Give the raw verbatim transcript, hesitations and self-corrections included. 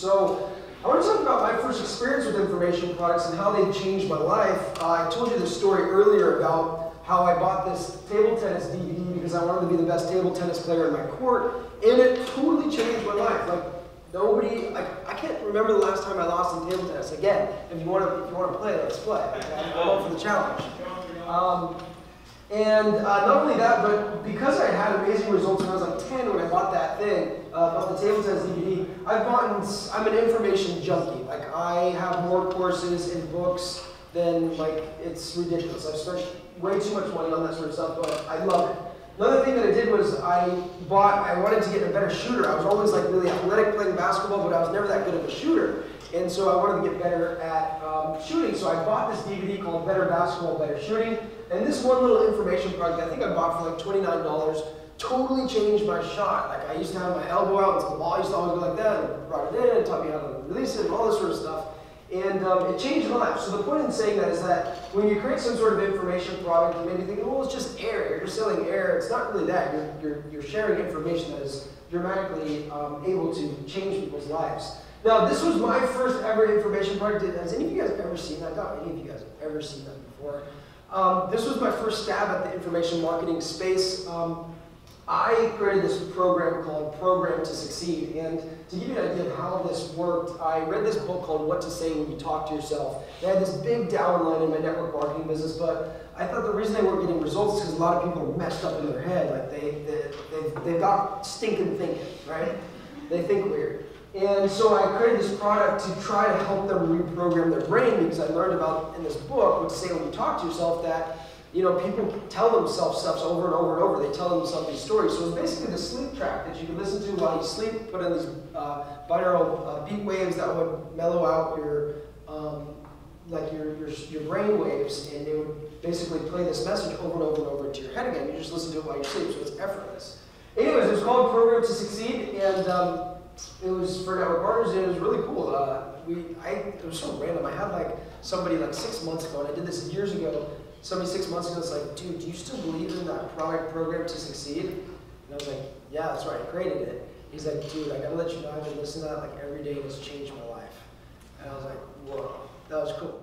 So I want to talk about my first experience with information products and how they've changed my life. Uh, I told you this story earlier about how I bought this table tennis D V D because I wanted to be the best table tennis player in my court, and it totally changed my life. Like nobody, I, I can't remember the last time I lost in table tennis. Again, if you want to, if you want to play, let's play. Okay? I'm up for the challenge. Um, And uh, not only that, but because I had amazing results when I was like ten when I bought that thing, uh, bought the table tennis D V D, I've gotten, I'm an information junkie. Like I have more courses and books than like, it's ridiculous. I've spent way too much money on that sort of stuff, but I love it. Another thing that I did was I bought, I wanted to get a better shooter. I was always like really athletic playing basketball, but I was never that good of a shooter. And so I wanted to get better at um, shooting. So I bought this D V D called Better Basketball, Better Shooting. And this one little information product, I think I bought for like twenty-nine dollars, totally changed my shot. Like I used to have my elbow out, and so the ball used to always go like that, and brought it in, and taught me how to release it, and all this sort of stuff. And um, it changed my life. So the point in saying that is that when you create some sort of information product, you may be thinking, well, it's just air. You're just selling air. It's not really that. You're, you're, you're sharing information that is dramatically um, able to change people's lives. Now, this was my first ever information product. Has any of you guys ever seen that? Not any of you guys have ever seen that before. Um, this was my first stab at the information marketing space. Um, I created this program called Program to Succeed, and to give you an idea of how this worked, I read this book called What to Say When You Talk to Yourself. They had this big downline in my network marketing business, but I thought the reason they weren't getting results is because a lot of people are messed up in their head. Like they, they, they've, they've got stinking thinking, right? They think weird. And so I created this product to try to help them reprogram their brain, because I learned about in this book, What to Say When You Talk to Yourself, that you know, people tell themselves stuff over and over and over. They tell themselves these stories. So it's basically the sleep track that you can listen to while you sleep, put in these uh, binaural uh, beat waves that would mellow out your, um, like your, your, your brain waves, and they would basically play this message over and over and over into your head again. You just listen to it while you sleep, so it's effortless. Anyways, it was called Program to Succeed, and um, it was for network partners, and it was really cool. Uh, we, I, it was so random. I had like somebody like six months ago, and I did this years ago. Somebody six months ago was like, dude, do you still believe in that product Program to Succeed? And I was like, yeah, that's right, I created it. He's like, dude, I gotta let you know, I've been listening to that like every day, and it's changed my life. And I was like, whoa, that was cool.